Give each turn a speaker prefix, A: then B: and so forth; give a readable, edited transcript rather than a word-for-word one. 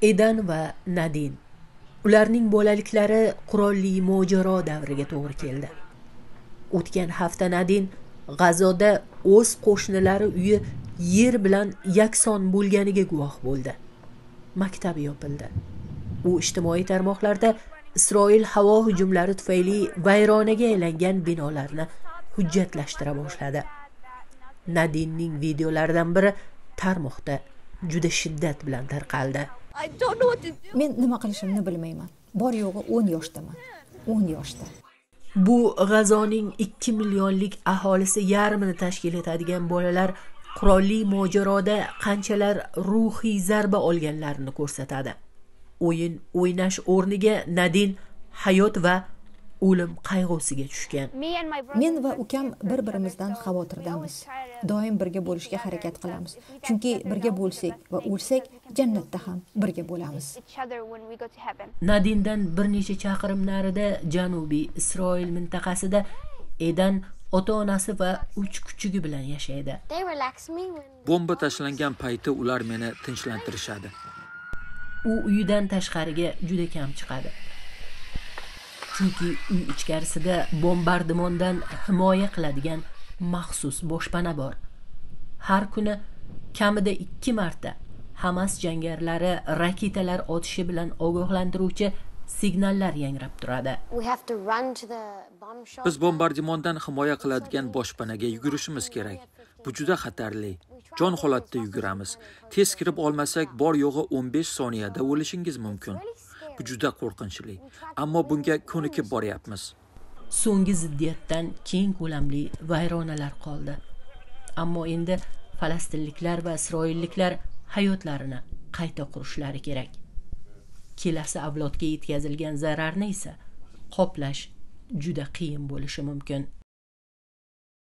A: Edan va Nadin. Ularning bolaliklari qurolli mojaro davriga to'g'ri keldi. O'tgan hafta Nadin G'azoda o'z qo'shnilari uyi yer bilan yakson bo'lganiga guvoh bo'ldi. Maktab yopildi. U ijtimoiy tarmoqlarda Isroil havo hujumlari tufayli vayronaga aylangan binolarni hujjatlashtira boshladi. Nadinning videolaridan biri tarmoqda juda shiddat bilan tarqaldi.
B: Men nima qilishimni bilmayman. Bor yo'g'i 10 yoshdaman. 10 yoshda.
A: Bu G'azoning 2 millionlik aholisi yarmini tashkil etadigan bolalar qurolli mojaroda qanchalar ruhiy zarba olganlarini ko'rsatadi. O'yin o'ynash o'rniga Nadin hayot va o'lim qayg'usiga tushgan.
B: Men va ukam bir-birimizdan xavotirdamiz. Doim birga bo'lishga harakat qilamiz. Chunki birga bo'lsak va o'lsak, jannatda ham birga bo'lamiz.
A: Nadindan bir necha chaqirim narida Janubiy Isroil mintaqasida Edan ota-onasi va 3 kuchugi bilan yashaydi.
C: Bomba tashlangan payti ular meni tinchlantirishadi.
A: U uyidan tashqariga juda kam chiqadi. Chunki uy ichkarisida bombardimondan himoya qiladigan maxsus boshpana bor. Har kuni kamida 2 marta Hamas jangarilari raketalar otishi bilan ogohlantiruvchi signallar yangrab turadi.
C: Biz bombardimondan himoya qiladigan boshpanaga yugurishimiz kerak. Bu juda xatarli. Jon holatda yuguramiz. Tez kirib olmasak, bor yo'g'i 15 soniyada o'lishingiz mumkin. Bu juda qo'rqinchli. Ammo bunga ko'nikib boryapmiz.
A: So'nggi ziddiyatdan keng ko'lamli vayronalar qoldi. Ammo endi falastinliklar va isroilliklar hayotlarini qayta qurishlari kerak. Kelasi avlodga yetkazilgan zararni esa qoplash juda qiyin bo'lishi mumkin.